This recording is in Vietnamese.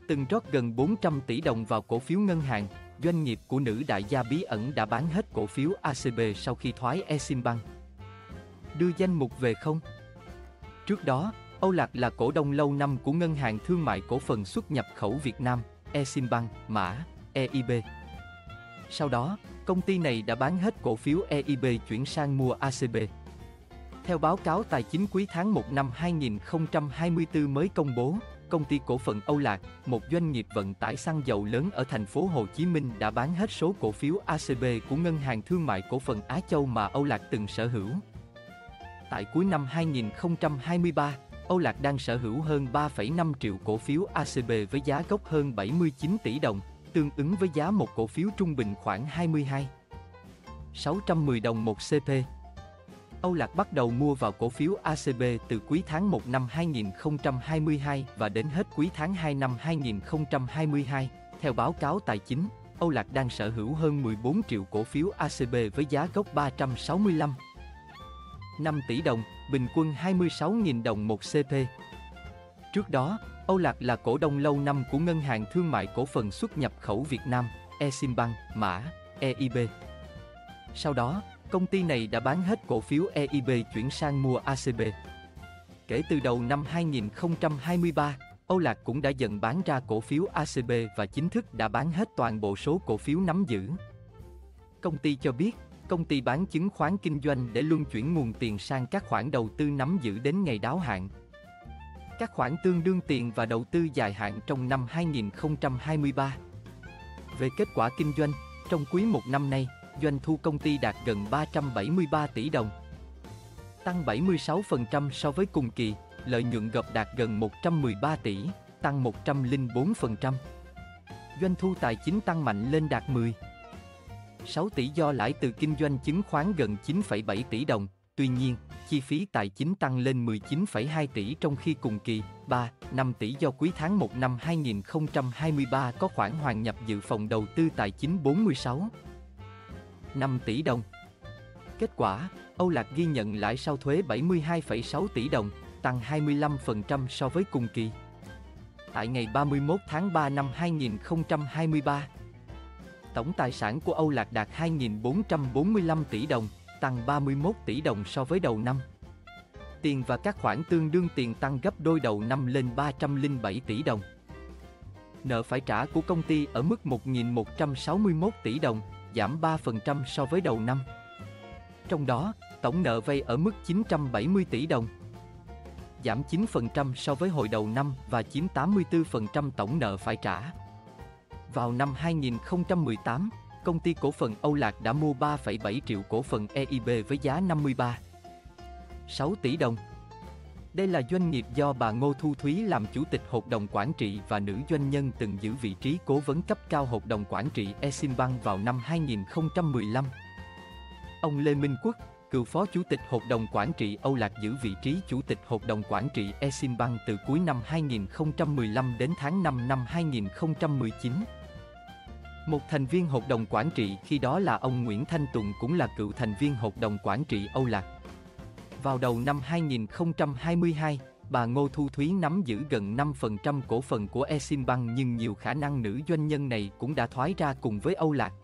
từng rót gần 400 tỷ đồng vào cổ phiếu ngân hàng. Doanh nghiệp của nữ đại gia bí ẩn đã bán hết cổ phiếu ACB sau khi thoái Eximbank. Đưa danh mục về không? Trước đó, Âu Lạc là cổ đông lâu năm của Ngân hàng Thương mại Cổ phần Xuất nhập khẩu Việt Nam, Eximbank, mã EIB. Sau đó, công ty này đã bán hết cổ phiếu EIB chuyển sang mua ACB. Theo báo cáo tài chính quý tháng 1 năm 2024 mới công bố, Công ty cổ phần Âu Lạc, một doanh nghiệp vận tải xăng dầu lớn ở thành phố Hồ Chí Minh đã bán hết số cổ phiếu ACB của Ngân hàng Thương mại Cổ phần Á Châu mà Âu Lạc từng sở hữu. Tại cuối năm 2023, Âu Lạc đang sở hữu hơn 3,5 triệu cổ phiếu ACB với giá gốc hơn 79 tỷ đồng, tương ứng với giá một cổ phiếu trung bình khoảng 22.610 đồng một CP. Âu Lạc bắt đầu mua vào cổ phiếu ACB từ cuối tháng 1 năm 2022 và đến hết cuối tháng 2 năm 2022. Theo báo cáo tài chính, Âu Lạc đang sở hữu hơn 14 triệu cổ phiếu ACB với giá gốc 365,5 tỷ đồng, bình quân 26.000 đồng một CP. Trước đó, Âu Lạc là cổ đông lâu năm của Ngân hàng Thương mại Cổ phần Xuất nhập khẩu Việt Nam, Eximbank, mã EIB. Sau đó, công ty này đã bán hết cổ phiếu EIB chuyển sang mua ACB. Kể từ đầu năm 2023, Âu Lạc cũng đã dần bán ra cổ phiếu ACB và chính thức đã bán hết toàn bộ số cổ phiếu nắm giữ. Công ty cho biết, công ty bán chứng khoán kinh doanh để luân chuyển nguồn tiền sang các khoản đầu tư nắm giữ đến ngày đáo hạn. Các khoản tương đương tiền và đầu tư dài hạn trong năm 2023. Về kết quả kinh doanh, trong quý 1 năm nay, doanh thu công ty đạt gần 373 tỷ đồng, tăng 76% so với cùng kỳ, lợi nhuận gộp đạt gần 113 tỷ, tăng 104%. Doanh thu tài chính tăng mạnh lên đạt 16 tỷ do lãi từ kinh doanh chứng khoán gần 9,7 tỷ đồng, tuy nhiên, chi phí tài chính tăng lên 19,2 tỷ trong khi cùng kỳ, 3,5 tỷ do quý tháng 1 năm 2023 có khoản hoàn nhập dự phòng đầu tư tài chính 46,5 tỷ đồng. Kết quả, Âu Lạc ghi nhận lãi sau thuế 72,6 tỷ đồng, tăng 25% so với cùng kỳ. Tại ngày 31 tháng 3 năm 2023, tổng tài sản của Âu Lạc đạt 2.445 tỷ đồng, tăng 31 tỷ đồng so với đầu năm. Tiền và các khoản tương đương tiền tăng gấp đôi đầu năm lên 307 tỷ đồng. Nợ phải trả của công ty ở mức 1.161 tỷ đồng, giảm 3% so với đầu năm. Trong đó, tổng nợ vay ở mức 970 tỷ đồng, giảm 9% so với hồi đầu năm và chiếm 84% tổng nợ phải trả. Vào năm 2018, công ty cổ phần Âu Lạc đã mua 3,7 triệu cổ phần EIB với giá 53,6 tỷ đồng. Đây là doanh nghiệp do bà Ngô Thu Thúy làm chủ tịch hội đồng quản trị và nữ doanh nhân từng giữ vị trí cố vấn cấp cao hội đồng quản trị Eximbank vào năm 2015. Ông Lê Minh Quốc, cựu phó chủ tịch hội đồng quản trị Âu Lạc giữ vị trí chủ tịch hội đồng quản trị Eximbank từ cuối năm 2015 đến tháng 5 năm 2019. Một thành viên hội đồng quản trị khi đó là ông Nguyễn Thanh Tùng cũng là cựu thành viên hội đồng quản trị Âu Lạc. Vào đầu năm 2022, bà Ngô Thu Thúy nắm giữ gần 5% cổ phần của Eximbank nhưng nhiều khả năng nữ doanh nhân này cũng đã thoái ra cùng với Âu Lạc.